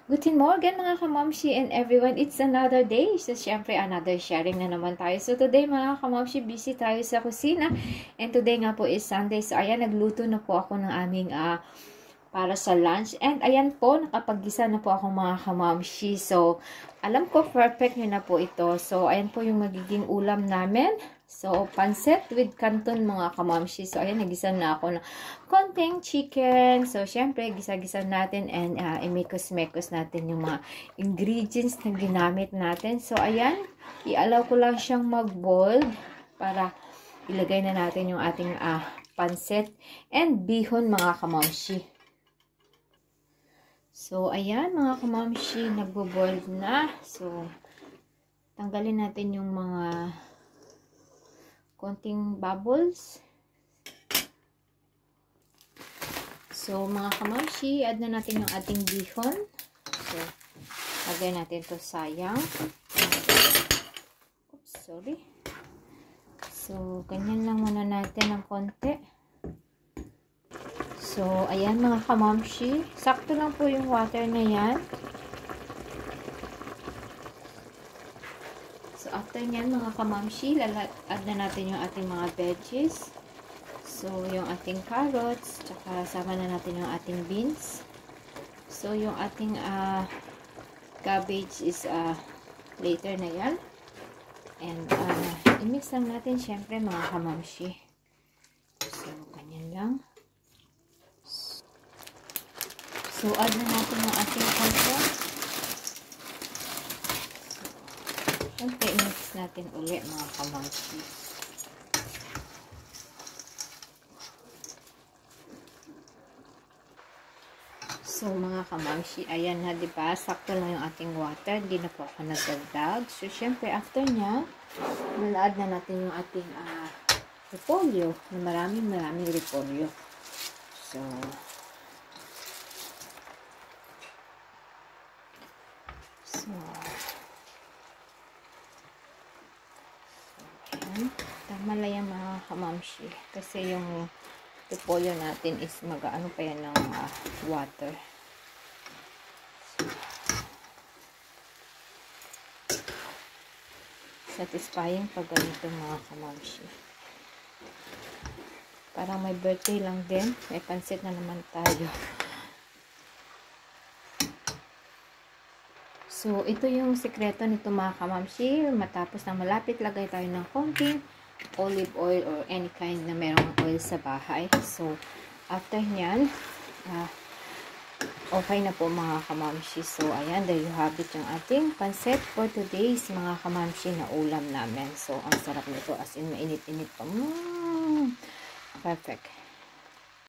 Guten Morgen mga kamamshi and everyone. It's another day. So, syempre, another sharing na naman tayo. So, today mga kamamshi, busy tayo sa kusina. And today nga po is Sunday. So, ayan, nagluto na po ako ng aming para sa lunch. And ayan po, nakapag-gisa na po ako mga kamamshi. So, alam ko, perfect nyo na po ito. So, ayan po yung magiging ulam namin. So, pancit with canton mga kamamshi. So, ayan, nagisa na ako ng konting chicken. So, syempre, gisa-gisa natin and imikos-mekos natin yung mga ingredients na ginamit natin. So, ayan, i-allow ko lang siyang mag-boiled para ilagay na natin yung ating pancit and bihon mga kamamshi. So, ayan mga kamamshi, nagbo-boiled na. So, tanggalin natin yung mga konting bubbles. So, mga kamamshi, add na natin yung ating bihon. So, lagay natin to sayang. Oops, sorry. So, ganyan lang muna natin ng konti. So, ayan mga kamamshi. Sakto lang po yung water na yan. So, after nyan mga kamamshi, add na natin yung ating mga veggies. So, yung ating carrots, tsaka sama na natin yung ating beans. So, yung ating cabbage is later na yan. And, i-mix lang natin syempre mga kamamshi. So, ganyan lang. So, add na natin yung ating okra. Siyempre, i-mix natin ulit mga kamamshi. So, mga kamamshi, ayan na, diba? Sakto lang yung ating water. Hindi na po ako nagdagdag. So, syempre, after nya, nalaad na natin yung ating repolyo. Maraming repolyo. So, tama lang yan mga kamamshi. Kasi yung repolyo natin is mag-ano pa yan ng water. Satisfying pag ganito mga kamamshi. Parang may birthday lang din. May pansit na naman tayo. So, ito yung sekreto nito mga kamamshi. Matapos na malapit, lagay tayo ng konting olive oil or any kind na merong oil sa bahay. So, after nyan, okay na po mga kamamshi. So, ayan, there you have it yung ating pancit for today's mga kamamshi na ulam namin. So, ang sarap nito as in mainit-init pa. Perfect.